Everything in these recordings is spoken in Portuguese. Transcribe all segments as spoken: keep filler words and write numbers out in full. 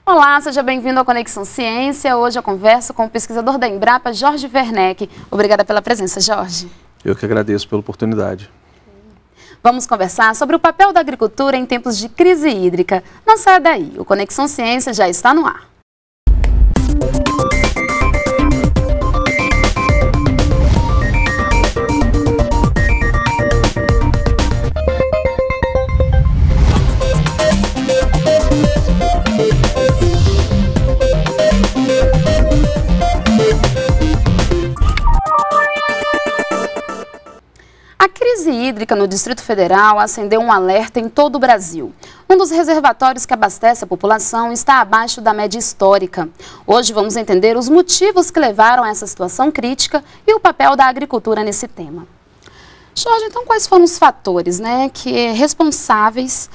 Olá, seja bem-vindo ao Conexão Ciência. Hoje eu converso com o pesquisador da Embrapa, Jorge Werneck. Obrigada pela presença, Jorge. Eu que agradeço pela oportunidade. Vamos conversar sobre o papel da agricultura em tempos de crise hídrica. Não saia daí, o Conexão Ciência já está no ar. A crise hídrica no Distrito Federal acendeu um alerta em todo o Brasil. Um dos reservatórios que abastece a população está abaixo da média histórica. Hoje vamos entender os motivos que levaram a essa situação crítica e o papel da agricultura nesse tema. Jorge, então quais foram os fatores, né, que responsáveis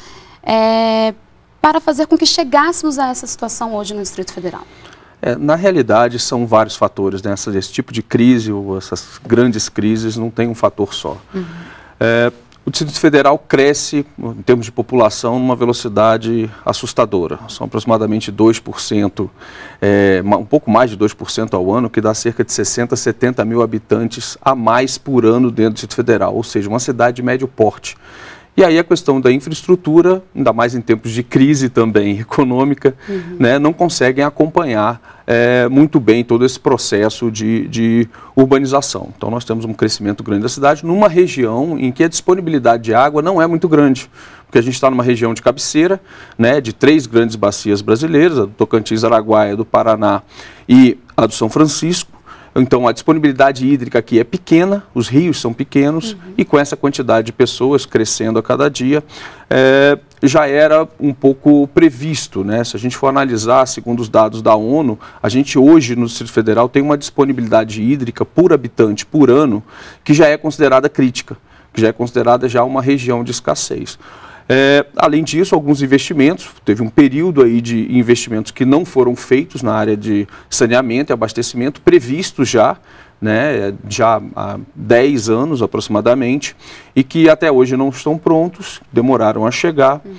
é, para fazer com que chegássemos a essa situação hoje no Distrito Federal? É, na realidade, são vários fatores, né? Essa, esse tipo de crise, ou essas grandes crises, não tem um fator só. Uhum. É, o Distrito Federal cresce, em termos de população, numa velocidade assustadora. São aproximadamente dois por cento, é, um pouco mais de dois por cento ao ano, que dá cerca de sessenta, setenta mil habitantes a mais por ano dentro do Distrito Federal, ou seja, uma cidade de médio porte. E aí a questão da infraestrutura, ainda mais em tempos de crise também econômica, uhum. né, não conseguem acompanhar é, muito bem todo esse processo de, de urbanização. Então nós temos um crescimento grande da cidade numa região em que a disponibilidade de água não é muito grande. Porque a gente está numa região de cabeceira, né, de três grandes bacias brasileiras, a do Tocantins, Araguaia, do Paraná e a do São Francisco. Então, a disponibilidade hídrica aqui é pequena, os rios são pequenos, uhum. e com essa quantidade de pessoas crescendo a cada dia, é, já era um pouco previsto, né? Se a gente for analisar, segundo os dados da ONU, a gente hoje no Distrito Federal tem uma disponibilidade hídrica por habitante por ano que já é considerada crítica, que já é considerada já uma região de escassez. É, além disso, alguns investimentos, teve um período aí de investimentos que não foram feitos na área de saneamento e abastecimento, previstos já, né, já há dez anos aproximadamente, e que até hoje não estão prontos, demoraram a chegar. Uhum.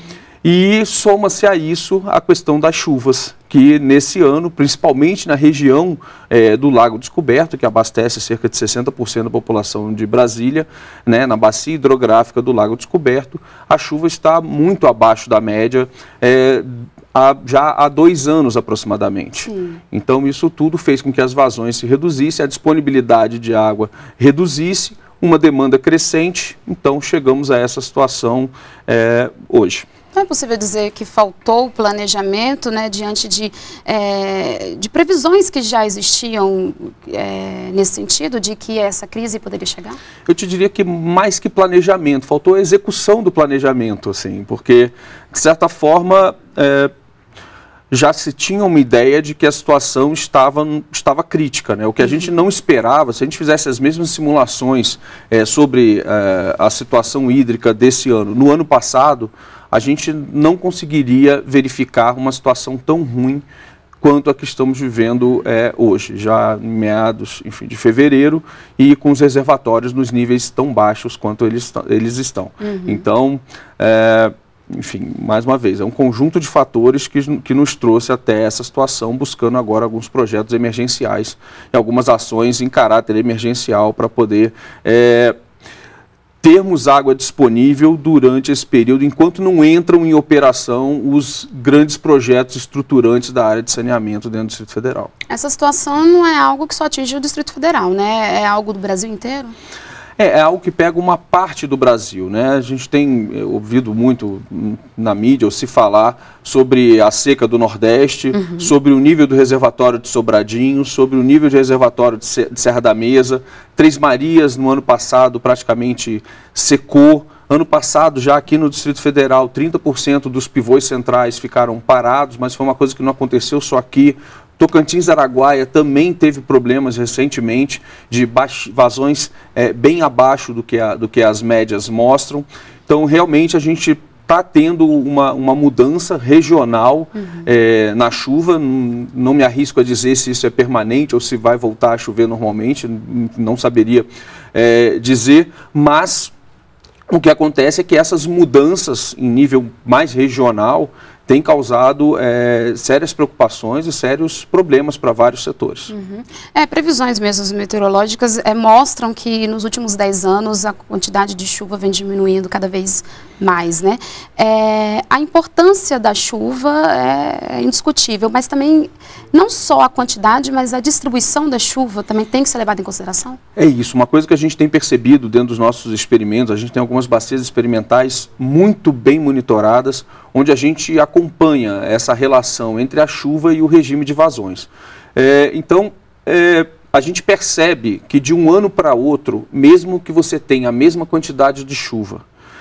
E soma-se a isso a questão das chuvas, que nesse ano, principalmente na região é, do Lago Descoberto, que abastece cerca de sessenta por cento da população de Brasília, né, na bacia hidrográfica do Lago Descoberto, a chuva está muito abaixo da média, é, há, já há dois anos aproximadamente. Sim. Então isso tudo fez com que as vazões se reduzissem, a disponibilidade de água reduzisse, uma demanda crescente, então chegamos a essa situação é, hoje. Não é possível dizer que faltou planejamento, né, diante de, é, de previsões que já existiam é, nesse sentido, de que essa crise poderia chegar? Eu te diria que mais que planejamento, faltou a execução do planejamento, assim, porque, de certa forma, é, já se tinha uma ideia de que a situação estava, estava crítica, né? O que a gente não esperava, se a gente fizesse as mesmas simulações é, sobre é, a situação hídrica desse ano, no ano passado, a gente não conseguiria verificar uma situação tão ruim quanto a que estamos vivendo é, hoje, já em meados, enfim, de fevereiro, e com os reservatórios nos níveis tão baixos quanto eles, eles estão. Uhum. Então, é, enfim, mais uma vez, é um conjunto de fatores que, que nos trouxe até essa situação, buscando agora alguns projetos emergenciais e algumas ações em caráter emergencial para poder É, termos água disponível durante esse período, enquanto não entram em operação os grandes projetos estruturantes da área de saneamento dentro do Distrito Federal. Essa situação não é algo que só atinge o Distrito Federal, né? É algo do Brasil inteiro? É, é algo que pega uma parte do Brasil, né? A gente tem ouvido muito na mídia ou se falar sobre a seca do Nordeste, uhum. sobre o nível do reservatório de Sobradinho, sobre o nível de reservatório de Serra da Mesa. Três Marias, no ano passado, praticamente secou. Ano passado, já aqui no Distrito Federal, trinta por cento dos pivôs centrais ficaram parados, mas foi uma coisa que não aconteceu só aqui. Tocantins, Araguaia também teve problemas recentemente de vazões é, bem abaixo do que, a, do que as médias mostram. Então, realmente, a gente está tendo uma, uma mudança regional uhum. é, na chuva. Não, não me arrisco a dizer se isso é permanente ou se vai voltar a chover normalmente, não saberia é, dizer, mas o que acontece é que essas mudanças em nível mais regional tem causado é, sérias preocupações e sérios problemas para vários setores. Uhum. É, previsões mesmo meteorológicas é, mostram que nos últimos dez anos a quantidade de chuva vem diminuindo cada vez mais, né? É, a importância da chuva é indiscutível, mas também não só a quantidade, mas a distribuição da chuva também tem que ser levada em consideração? É isso, uma coisa que a gente tem percebido dentro dos nossos experimentos, a gente tem algumas bacias experimentais muito bem monitoradas, onde a gente acompanha essa relação entre a chuva e o regime de vazões. É, então, é, a gente percebe que de um ano para outro, mesmo que você tenha a mesma quantidade de chuva,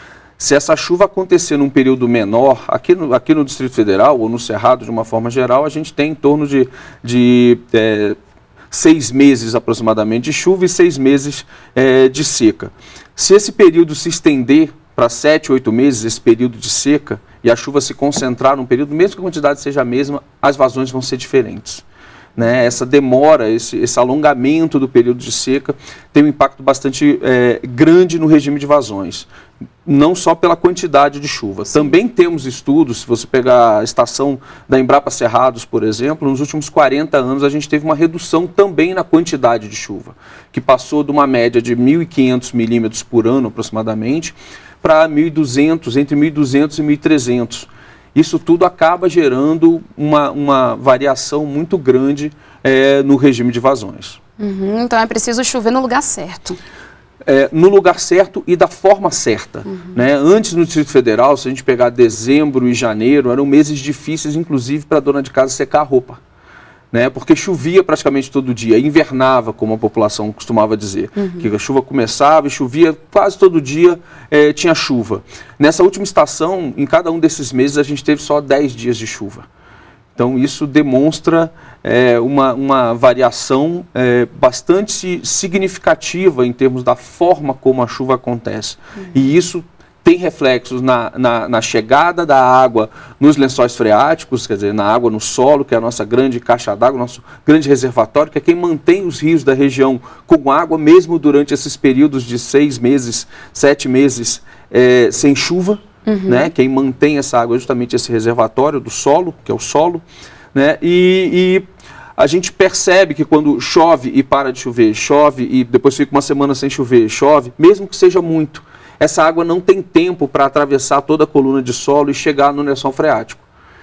se essa chuva acontecer num período menor, aqui no, aqui no Distrito Federal ou no Cerrado de uma forma geral, a gente tem em torno de, de é, seis meses aproximadamente de chuva e seis meses é, de seca. Se esse período se estender para sete, oito meses, esse período de seca, e a chuva se concentrar num período, mesmo que a quantidade seja a mesma, as vazões vão ser diferentes. Né? Essa demora, esse, esse alongamento do período de seca tem um impacto bastante é, grande no regime de vazões, não só pela quantidade de chuva. Sim. Também temos estudos, se você pegar a estação da Embrapa Cerrados, por exemplo, nos últimos quarenta anos a gente teve uma redução também na quantidade de chuva, que passou de uma média de mil e quinhentos milímetros por ano aproximadamente, para mil e duzentos, entre mil e duzentos e mil e trezentos. Isso tudo acaba gerando uma, uma variação muito grande é, no regime de vazões. Uhum, então é preciso chover no lugar certo. É, no lugar certo e da forma certa. Uhum. Né? Antes, no Distrito Federal, se a gente pegar dezembro e janeiro, eram meses difíceis, inclusive, para a dona de casa secar a roupa. Né, porque chovia praticamente todo dia, invernava, como a população costumava dizer, uhum. que a chuva começava e chovia quase todo dia, eh, tinha chuva. Nessa última estação, em cada um desses meses, a gente teve só dez dias de chuva. Então isso demonstra eh, uma, uma variação eh, bastante significativa em termos da forma como a chuva acontece. Uhum. E isso tem reflexos na, na, na chegada da água nos lençóis freáticos, quer dizer, na água no solo, que é a nossa grande caixa d'água, nosso grande reservatório, que é quem mantém os rios da região com água, mesmo durante esses períodos de seis meses, sete meses é, sem chuva. Uhum. Né? Quem mantém essa água é justamente esse reservatório do solo, que é o solo. Né? E... e a gente percebe que quando chove e para de chover, chove e depois fica uma semana sem chover, chove, mesmo que seja muito, essa água não tem tempo para atravessar toda a coluna de solo e chegar no lençol freático.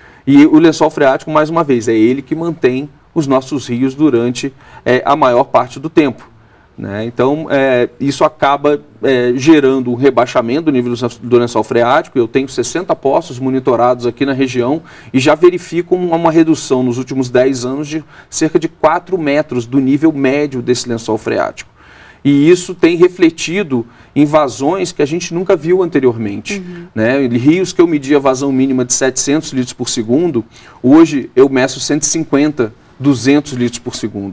E o lençol freático, mais uma vez, é ele que mantém os nossos rios durante é, a maior parte do tempo. Né? Então, é, isso acaba é, gerando um rebaixamento do nível do lençol freático. Eu tenho sessenta poços monitorados aqui na região e já verifico uma, uma redução nos últimos dez anos de cerca de quatro metros do nível médio desse lençol freático. E isso tem refletido em vazões que a gente nunca viu anteriormente. Uhum. Né? Rios que eu media vazão mínima de setecentos litros por segundo, hoje eu meço cento e cinquenta, duzentos litros por segundo.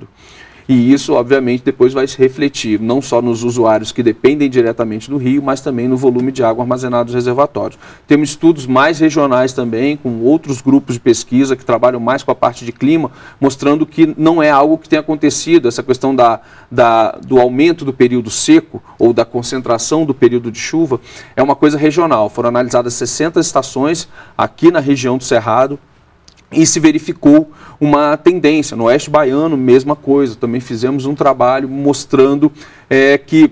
E isso, obviamente, depois vai se refletir não só nos usuários que dependem diretamente do rio, mas também no volume de água armazenado nos reservatórios. Temos estudos mais regionais também, com outros grupos de pesquisa que trabalham mais com a parte de clima, mostrando que não é algo que tenha acontecido, essa questão da, da, do aumento do período seco ou da concentração do período de chuva, é uma coisa regional. Foram analisadas sessenta estações aqui na região do Cerrado, e se verificou uma tendência. No Oeste Baiano, mesma coisa. Também fizemos um trabalho mostrando é, que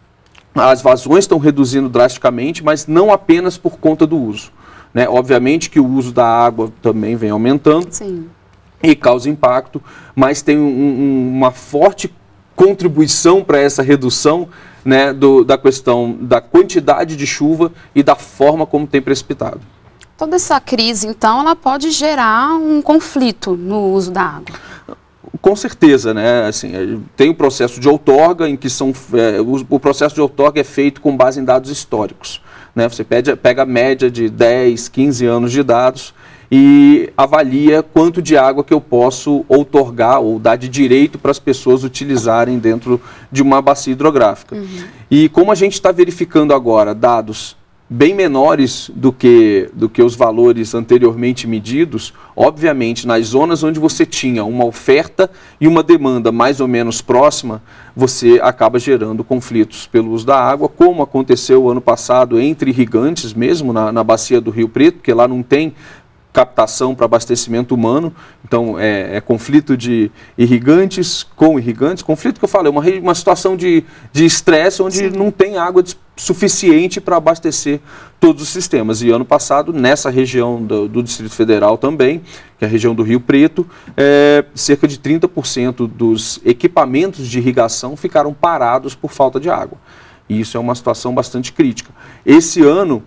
as vazões estão reduzindo drasticamente, mas não apenas por conta do uso. Né? Obviamente que o uso da água também vem aumentando. Sim. E causa impacto, mas tem um, um, uma forte contribuição para essa redução, né, do, da questão da quantidade de chuva e da forma como tem precipitado. Toda essa crise, então, ela pode gerar um conflito no uso da água? Com certeza, né? Assim, tem o processo de outorga, em que são, é, o, o processo de outorga é feito com base em dados históricos. Né? Você pede, pega a média de dez, quinze anos de dados e avalia quanto de água que eu posso outorgar ou dar de direito para as pessoas utilizarem dentro de uma bacia hidrográfica. Uhum. E como a gente está verificando agora dados bem menores do que, do que os valores anteriormente medidos, obviamente nas zonas onde você tinha uma oferta e uma demanda mais ou menos próxima, você acaba gerando conflitos pelo uso da água, como aconteceu ano passado entre irrigantes mesmo, na, na bacia do Rio Preto, porque lá não tem captação para abastecimento humano, então é, é conflito de irrigantes com irrigantes, conflito que eu falei, uma, uma situação de estresse onde Sim. não tem água suficiente para abastecer todos os sistemas. E ano passado, nessa região do, do Distrito Federal também, que é a região do Rio Preto, é, cerca de trinta por cento dos equipamentos de irrigação ficaram parados por falta de água. E isso é uma situação bastante crítica. Esse ano,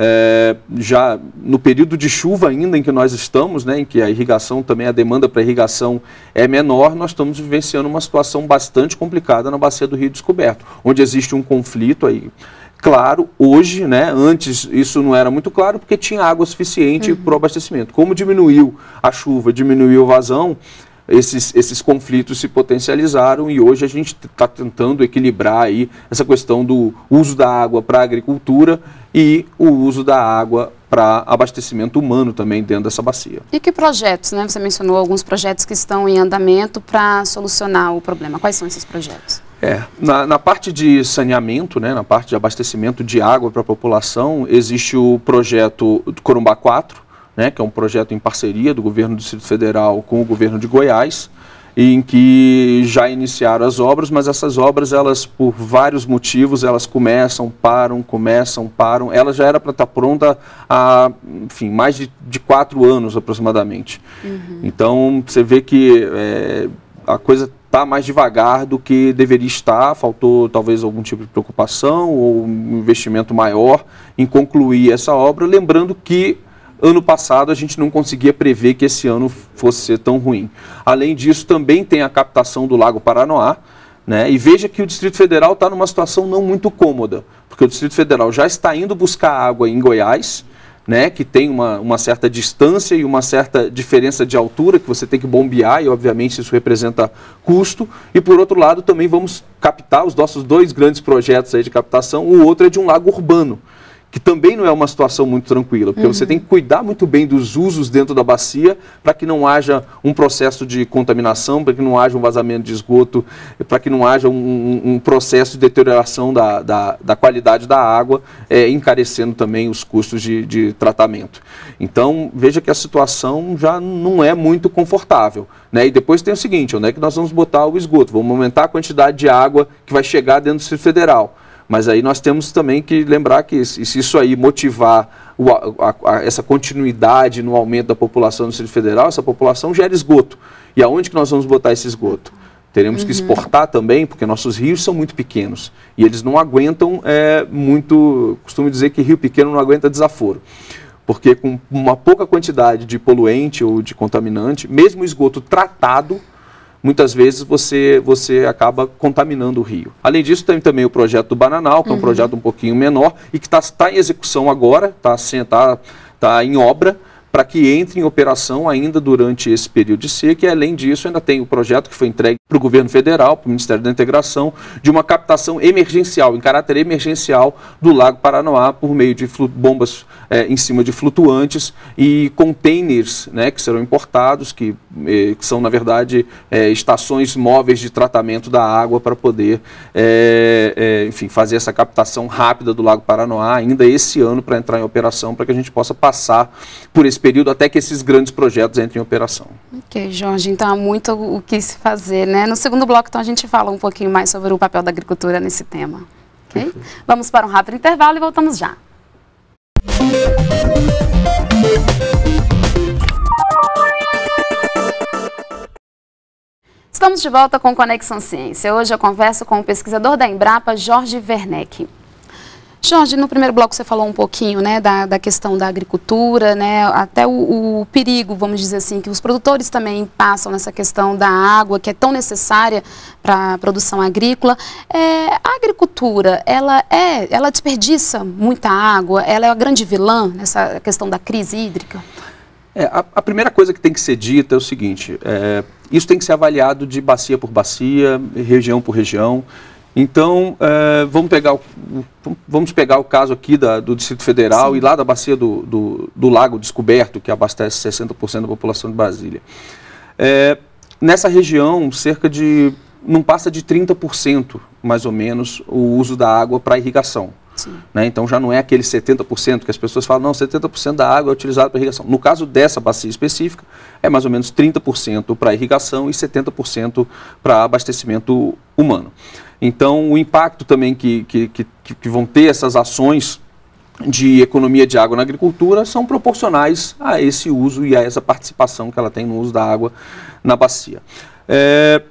é, já no período de chuva ainda em que nós estamos, né, em que a irrigação também, a demanda para irrigação é menor, nós estamos vivenciando uma situação bastante complicada na bacia do Rio Descoberto, onde existe um conflito aí. Claro, hoje, né, antes isso não era muito claro porque tinha água suficiente uhum. para o abastecimento. Como diminuiu a chuva, diminuiu a vazão, Esses, esses conflitos se potencializaram e hoje a gente está tentando equilibrar aí essa questão do uso da água para a agricultura e o uso da água para abastecimento humano também dentro dessa bacia. E que projetos, né? Você mencionou alguns projetos que estão em andamento para solucionar o problema. Quais são esses projetos? É, na, na parte de saneamento, né, na parte de abastecimento de água para a população, existe o projeto Corumbá quatro, né, que é um projeto em parceria do governo do Distrito Federal com o governo de Goiás, em que já iniciaram as obras, mas essas obras, elas, por vários motivos, elas começam, param, começam, param. Ela já era para estar pronta há, enfim, mais de, de quatro anos aproximadamente. Uhum. Então, você vê que é, a coisa está mais devagar do que deveria estar, faltou talvez algum tipo de preocupação ou um investimento maior em concluir essa obra, lembrando que ano passado a gente não conseguia prever que esse ano fosse ser tão ruim. Além disso, também tem a captação do Lago Paranoá, né? E veja que o Distrito Federal está numa situação não muito cômoda, porque o Distrito Federal já está indo buscar água em Goiás, né? Que tem uma, uma certa distância e uma certa diferença de altura que você tem que bombear e, obviamente, isso representa custo. E, por outro lado, também vamos captar os nossos dois grandes projetos aí de captação. O outro é de um lago urbano, que também não é uma situação muito tranquila, porque uhum. você tem que cuidar muito bem dos usos dentro da bacia para que não haja um processo de contaminação, para que não haja um vazamento de esgoto, para que não haja um, um processo de deterioração da, da, da qualidade da água, é, encarecendo também os custos de, de tratamento. Então, veja que a situação já não é muito confortável, né? E depois tem o seguinte, onde é que nós vamos botar o esgoto? Vamos aumentar a quantidade de água que vai chegar dentro do Distrito Federal. Mas aí nós temos também que lembrar que se isso aí motivar o, a, a, essa continuidade no aumento da população do Distrito Federal, essa população gera esgoto. E aonde que nós vamos botar esse esgoto? Teremos uhum. que exportar também, porque nossos rios são muito pequenos. E eles não aguentam é, muito, costumo dizer que rio pequeno não aguenta desaforo. Porque com uma pouca quantidade de poluente ou de contaminante, mesmo o esgoto tratado, muitas vezes você, você acaba contaminando o rio. Além disso, tem também o projeto do Bananal, que é um uhum. projeto um pouquinho menor e que está tá em execução agora, está tá, tá em obra, para que entre em operação ainda durante esse período de seca. E, além disso, ainda tem o projeto que foi entregue para o governo federal, para o Ministério da Integração, de uma captação emergencial, em caráter emergencial, do Lago Paranoá, por meio de bombas é, em cima de flutuantes e containers, né, que serão importados, que, eh, que são, na verdade, é, estações móveis de tratamento da água para poder, é, é, enfim, fazer essa captação rápida do Lago Paranoá, ainda esse ano, para entrar em operação, para que a gente possa passar por esse período até que esses grandes projetos entrem em operação. Ok, Jorge, então há muito o que se fazer, né? No segundo bloco, então, a gente fala um pouquinho mais sobre o papel da agricultura nesse tema. Okay? Vamos para um rápido intervalo e voltamos já. Estamos de volta com Conexão Ciência. Hoje eu converso com o pesquisador da Embrapa, Jorge Werneck. Jorge, no primeiro bloco você falou um pouquinho, né, da, da questão da agricultura, né, até o, o perigo, vamos dizer assim, que os produtores também passam nessa questão da água, que é tão necessária para a produção agrícola. É, a agricultura, ela, é, ela desperdiça muita água? Ela é a grande vilã nessa questão da crise hídrica? É, a, a primeira coisa que tem que ser dita é o seguinte, é, isso tem que ser avaliado de bacia por bacia, região por região. Então, é, vamos, pegar o, vamos pegar o caso aqui da, do Distrito Federal Sim. e lá da bacia do, do, do Lago Descoberto, que abastece sessenta por cento da população de Brasília. É, nessa região, cerca de, não passa de trinta por cento, mais ou menos, o uso da água para irrigação. né? Então já não é aquele setenta por cento que as pessoas falam, não, setenta por cento da água é utilizada para irrigação. No caso dessa bacia específica, é mais ou menos trinta por cento para irrigação e setenta por cento para abastecimento humano. Então o impacto também que, que, que, que vão ter essas ações de economia de água na agricultura são proporcionais a esse uso e a essa participação que ela tem no uso da água na bacia. É,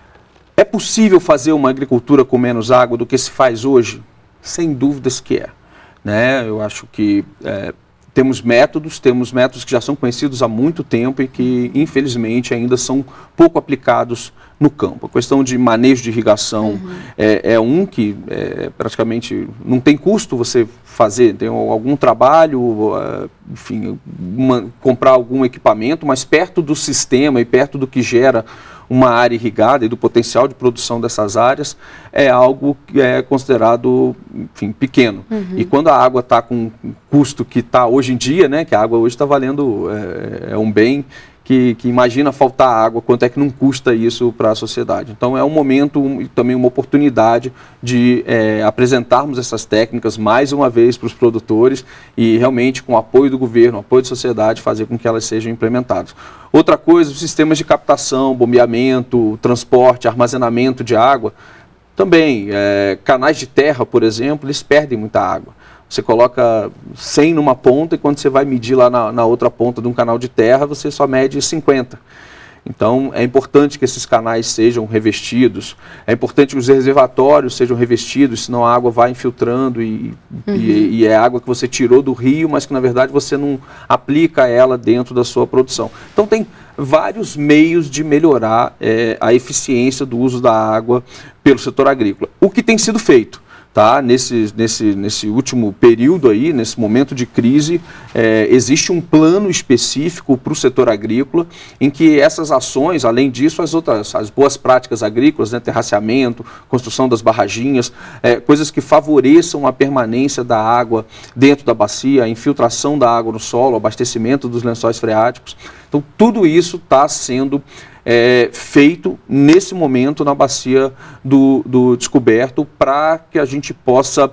é possível fazer uma agricultura com menos água do que se faz hoje? Sem dúvidas que é. Né? Eu acho que é, temos métodos, temos métodos que já são conhecidos há muito tempo e que, infelizmente, ainda são pouco aplicados no campo. A questão de manejo de irrigação uhum. é, é um que é, praticamente não tem custo você fazer, tem algum trabalho, enfim, uma, comprar algum equipamento, mas perto do sistema e perto do que gera uma área irrigada e do potencial de produção dessas áreas, é algo que é considerado, enfim, pequeno. Uhum. E quando a água está com um custo que está hoje em dia, né, que a água hoje está valendo, é, é um bem que, que imagina faltar água, quanto é que não custa isso para a sociedade. Então é um momento e um, também uma oportunidade de é, apresentarmos essas técnicas mais uma vez para os produtores e realmente com o apoio do governo, apoio da sociedade, fazer com que elas sejam implementadas. Outra coisa, os sistemas de captação, bombeamento, transporte, armazenamento de água, também, é, canais de terra, por exemplo, eles perdem muita água. Você coloca cem numa ponta e quando você vai medir lá na, na outra ponta de um canal de terra, você só mede cinquenta. Então, é importante que esses canais sejam revestidos, é importante que os reservatórios sejam revestidos, senão a água vai infiltrando e, uhum. e, e é água que você tirou do rio, mas que, na verdade, você não aplica ela dentro da sua produção. Então, tem vários meios de melhorar é, a eficiência do uso da água pelo setor agrícola. O que tem sido feito? Tá? Nesse, nesse, nesse último período aí, nesse momento de crise, é, existe um plano específico para o setor agrícola, em que essas ações, além disso, as outras, as boas práticas agrícolas, né, terraceamento, construção das barraginhas, é, coisas que favoreçam a permanência da água dentro da bacia, a infiltração da água no solo, o abastecimento dos lençóis freáticos. Então, tudo isso está sendo É, feito nesse momento na bacia do, do Descoberto para que a gente possa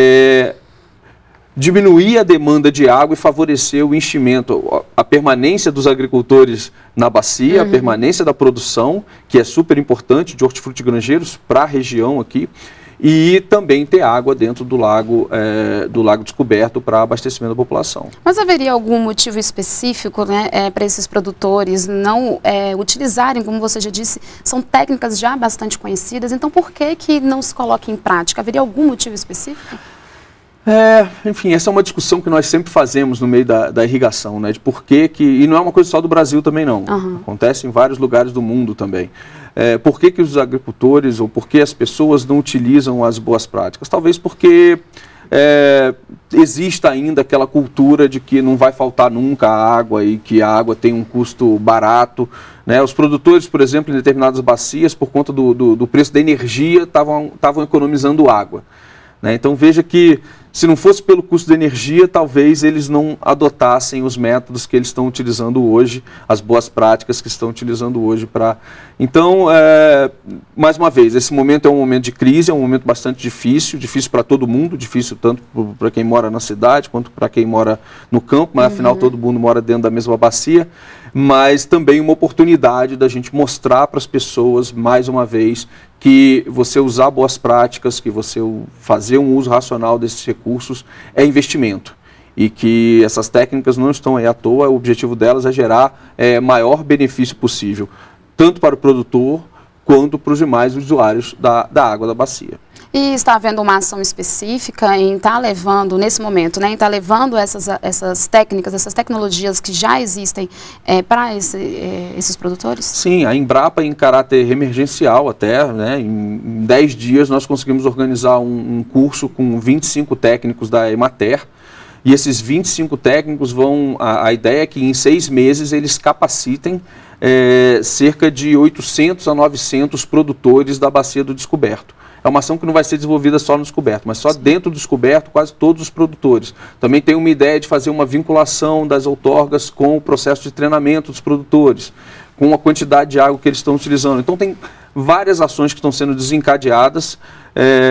é, diminuir a demanda de água e favorecer o enchimento, a, a permanência dos agricultores na bacia, uhum. a permanência da produção, que é super importante, de hortifruti granjeiros para a região aqui, e também ter água dentro do lago, é, do lago Descoberto para abastecimento da população. Mas haveria algum motivo específico, né, é, para esses produtores não é, utilizarem, como você já disse, são técnicas já bastante conhecidas, então por que que não se coloca em prática? Haveria algum motivo específico? É, enfim, essa é uma discussão que nós sempre fazemos no meio da, da irrigação, né, de por que que, e não é uma coisa só do Brasil também não, uhum. acontece em vários lugares do mundo também. É, por que que os agricultores ou por que as pessoas não utilizam as boas práticas? Talvez porque é, exista ainda aquela cultura de que não vai faltar nunca água e que a água tem um custo barato. Né? Os produtores, por exemplo, em determinadas bacias, por conta do, do, do preço da energia, estavam economizando água. Né? Então veja que se não fosse pelo custo da energia, talvez eles não adotassem os métodos que eles estão utilizando hoje, as boas práticas que estão utilizando hoje para... Então, é, mais uma vez, esse momento é um momento de crise, é um momento bastante difícil, difícil para todo mundo, difícil tanto para quem mora na cidade quanto para quem mora no campo, mas uhum. afinal todo mundo mora dentro da mesma bacia, mas também uma oportunidade da gente mostrar para as pessoas, mais uma vez, que você usar boas práticas, que você fazer um uso racional desses recursos é investimento. E que essas técnicas não estão aí à toa, o objetivo delas é gerar é, maior benefício possível, tanto para o produtor quanto para os demais usuários da, da água da bacia. E está havendo uma ação específica em estar tá levando, nesse momento, né, em estar tá levando essas, essas técnicas, essas tecnologias que já existem é, para esse, é, esses produtores? Sim, a Embrapa, em caráter emergencial até, né, em dez dias nós conseguimos organizar um, um curso com vinte e cinco técnicos da Emater, e esses vinte e cinco técnicos vão, a, a ideia é que em seis meses eles capacitem é, cerca de oitocentos a novecentos produtores da Bacia do Descoberto. É uma ação que não vai ser desenvolvida só no Descoberto, mas só dentro do Descoberto, quase todos os produtores. Também tem uma ideia de fazer uma vinculação das outorgas com o processo de treinamento dos produtores, com a quantidade de água que eles estão utilizando. Então tem várias ações que estão sendo desencadeadas, é,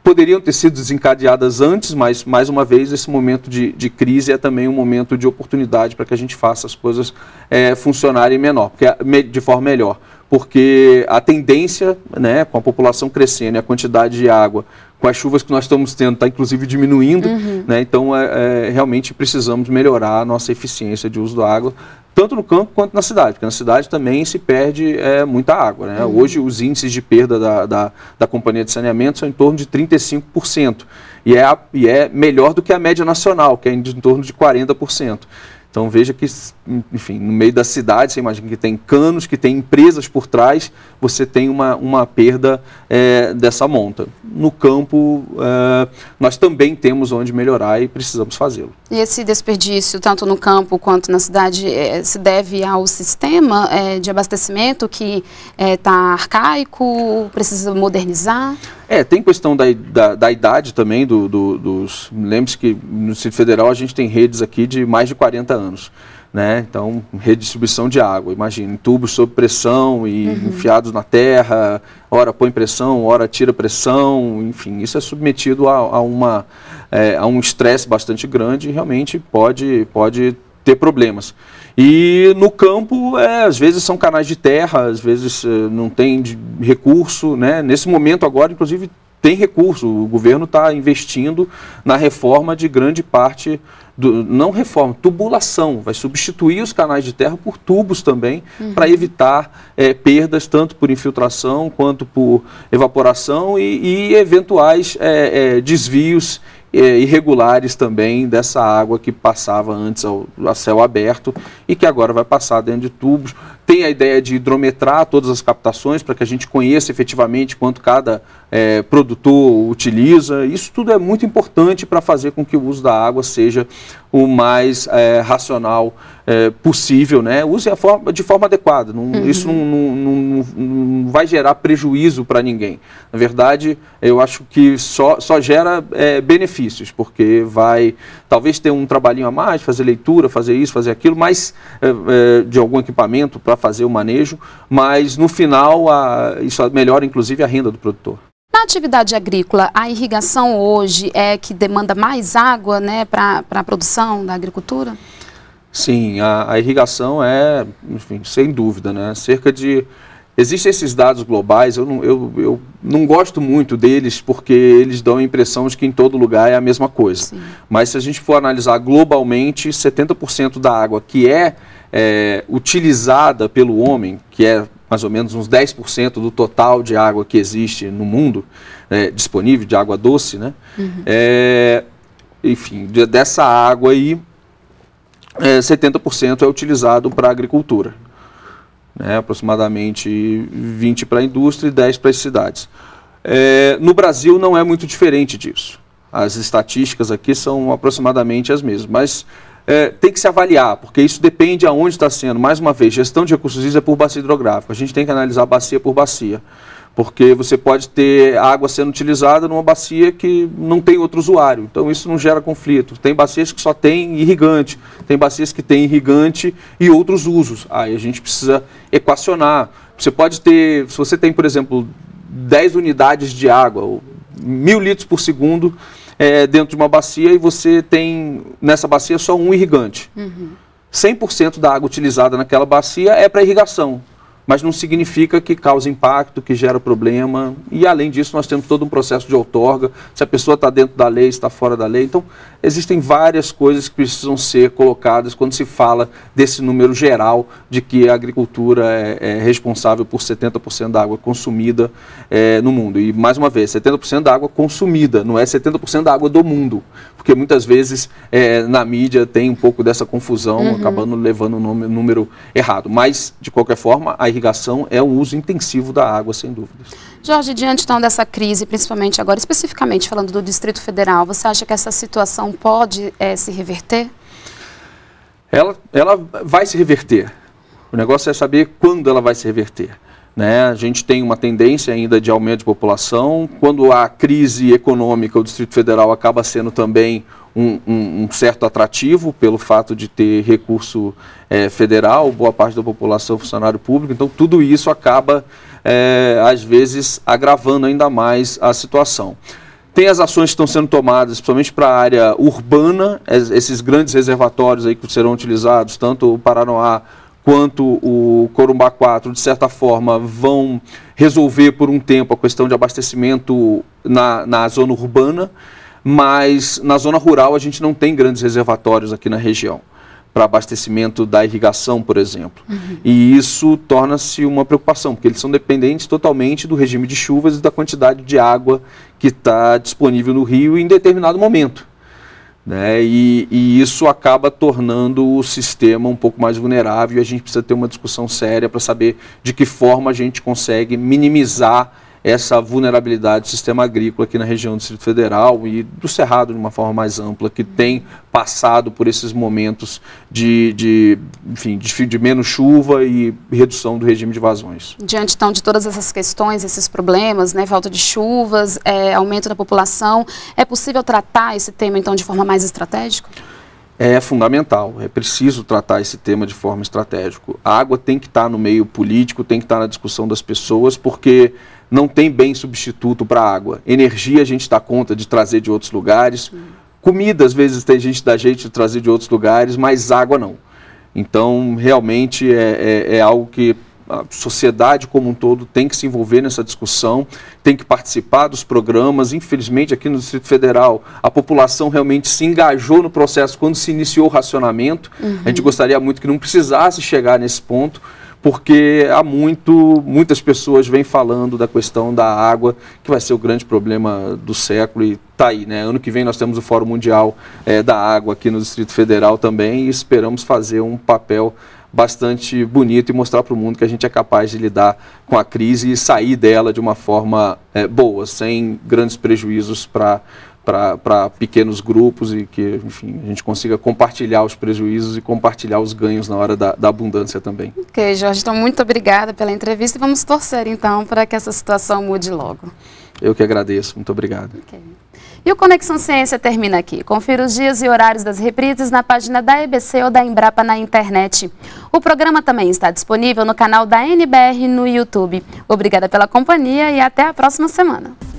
poderiam ter sido desencadeadas antes, mas, mais uma vez, esse momento de, de crise é também um momento de oportunidade para que a gente faça as coisas é, funcionarem menor, porque, de forma melhor. Porque a tendência, né, com a população crescendo e a quantidade de água, com as chuvas que nós estamos tendo, está inclusive diminuindo, uhum. né, então é, é, realmente precisamos melhorar a nossa eficiência de uso da água, tanto no campo quanto na cidade, porque na cidade também se perde é, muita água. Né? Uhum. Hoje os índices de perda da, da, da Companhia de Saneamento são em torno de trinta e cinco por cento, e é, e é melhor do que a média nacional, que é em, em torno de quarenta por cento. Então veja que, enfim, no meio da cidade, você imagina que tem canos, que tem empresas por trás, você tem uma, uma perda é, dessa monta. No campo, é, nós também temos onde melhorar e precisamos fazê-lo. E esse desperdício, tanto no campo quanto na cidade, é, se deve ao sistema é, de abastecimento que está é, arcaico, precisa modernizar? É, tem questão da, da, da idade também, do, do, dos... Lembre-se que no Distrito Federal a gente tem redes aqui de mais de quarenta anos, né? Então, redistribuição de água, imagina, tubos sob pressão e uhum. enfiados na terra, ora põe pressão, ora tira pressão, enfim, isso é submetido a, a, uma, é, a um estresse bastante grande e realmente pode, pode ter problemas. E no campo, é, às vezes são canais de terra, às vezes é, não tem de recurso, né? Nesse momento agora, inclusive, tem recurso. O governo está investindo na reforma de grande parte, do, não reforma, tubulação. Vai substituir os canais de terra por tubos também, uhum. para evitar é, perdas tanto por infiltração quanto por evaporação e, e eventuais é, é, desvios É, irregulares também dessa água que passava antes ao, a céu aberto e que agora vai passar dentro de tubos. Tem a ideia de hidrometrar todas as captações para que a gente conheça efetivamente quanto cada é, produtor utiliza. Isso tudo é muito importante para fazer com que o uso da água seja o mais é, racional é, possível, né? Use a forma, de forma adequada. Não, uhum. Isso não, não, não, não vai gerar prejuízo para ninguém. Na verdade, eu acho que só, só gera é, benefícios, porque vai talvez ter um trabalhinho a mais, fazer leitura, fazer isso, fazer aquilo, mas é, é, de algum equipamento para fazer o manejo, mas no final a, isso melhora inclusive a renda do produtor. Na atividade agrícola, a irrigação hoje é que demanda mais água, né, para a produção da agricultura? Sim, a, a irrigação é, enfim, sem dúvida, né, cerca de... Existem esses dados globais, eu não, eu, eu não gosto muito deles porque eles dão a impressão de que em todo lugar é a mesma coisa. Sim. Mas se a gente for analisar globalmente, setenta por cento da água que é, é utilizada pelo homem, que é mais ou menos uns dez por cento do total de água que existe no mundo, é, disponível, de água doce, né? Uhum. É, enfim, de, dessa água aí, é, setenta por cento é utilizado para a agricultura. Né, aproximadamente vinte para a indústria e dez para as cidades. É, no Brasil não é muito diferente disso. As estatísticas aqui são aproximadamente as mesmas, mas é, tem que se avaliar, porque isso depende aonde está sendo. Mais uma vez, gestão de recursos hídricos é por bacia hidrográfica. A gente tem que analisar bacia por bacia, porque você pode ter água sendo utilizada numa bacia que não tem outro usuário, então isso não gera conflito. Tem bacias que só tem irrigante, tem bacias que tem irrigante e outros usos. Aí a gente precisa equacionar. Você pode ter, se você tem, por exemplo, dez unidades de água, ou mil litros por segundo é, dentro de uma bacia e você tem nessa bacia só um irrigante. Uhum. cem por cento da água utilizada naquela bacia é para irrigação. Mas não significa que causa impacto, que gera problema. E, além disso, nós temos todo um processo de outorga, se a pessoa está dentro da lei, está fora da lei. Então, existem várias coisas que precisam ser colocadas quando se fala desse número geral de que a agricultura é, é responsável por setenta por cento da água consumida é, no mundo. E, mais uma vez, setenta por cento da água consumida, não é setenta por cento da água do mundo. Porque, muitas vezes, é, na mídia tem um pouco dessa confusão, uhum. acabando levando o número, número errado. Mas, de qualquer forma, a irrigação é um uso intensivo da água, sem dúvidas. Jorge, diante então dessa crise, principalmente agora, especificamente falando do Distrito Federal, você acha que essa situação pode é, se reverter? Ela, ela vai se reverter. O negócio é saber quando ela vai se reverter. Né? A gente tem uma tendência ainda de aumento de população. Quando há crise econômica, o Distrito Federal acaba sendo também um, um, um certo atrativo pelo fato de ter recurso é, federal, boa parte da população funcionário público. Então, tudo isso acaba, é, às vezes, agravando ainda mais a situação. Tem as ações que estão sendo tomadas, principalmente para a área urbana, esses grandes reservatórios aí que serão utilizados, tanto o Paranoá quanto o Corumbá quatro, de certa forma, vão resolver por um tempo a questão de abastecimento na, na zona urbana, mas na zona rural a gente não tem grandes reservatórios aqui na região para abastecimento da irrigação, por exemplo. Uhum. E isso torna-se uma preocupação, porque eles são dependentes totalmente do regime de chuvas e da quantidade de água que está disponível no rio em determinado momento. Né? E, e isso acaba tornando o sistema um pouco mais vulnerável, e a gente precisa ter uma discussão séria para saber de que forma a gente consegue minimizar essa vulnerabilidade do sistema agrícola aqui na região do Distrito Federal e do Cerrado de uma forma mais ampla, que tem passado por esses momentos de, de, enfim, de, de menos chuva e redução do regime de vazões. Diante, então, de todas essas questões, esses problemas, né, falta de chuvas, é, aumento da população, é possível tratar esse tema, então, de forma mais estratégica? É fundamental, é preciso tratar esse tema de forma estratégica. A água tem que estar no meio político, tem que estar na discussão das pessoas, porque não tem bem substituto para a água. Energia a gente dá conta de trazer de outros lugares, hum. comida às vezes tem gente dá jeito de trazer de outros lugares, mas água não. Então realmente é, é, é algo que a sociedade como um todo tem que se envolver nessa discussão, tem que participar dos programas. Infelizmente, aqui no Distrito Federal, a população realmente se engajou no processo quando se iniciou o racionamento. Uhum. A gente gostaria muito que não precisasse chegar nesse ponto, porque há muito, muitas pessoas vêm falando da questão da água, que vai ser o grande problema do século, e está aí, né? Ano que vem nós temos o Fórum Mundial é, da Água aqui no Distrito Federal também, e esperamos fazer um papel bastante bonito e mostrar para o mundo que a gente é capaz de lidar com a crise e sair dela de uma forma é, boa, sem grandes prejuízos para para pequenos grupos, e que, enfim, a gente consiga compartilhar os prejuízos e compartilhar os ganhos na hora da, da abundância também. Ok, Jorge, então muito obrigada pela entrevista e vamos torcer então para que essa situação mude logo. Eu que agradeço, muito obrigado. Okay. E o Conexão Ciência termina aqui. Confira os dias e horários das reprises na página da E B C ou da Embrapa na internet. O programa também está disponível no canal da N B R no YouTube. Obrigada pela companhia e até a próxima semana.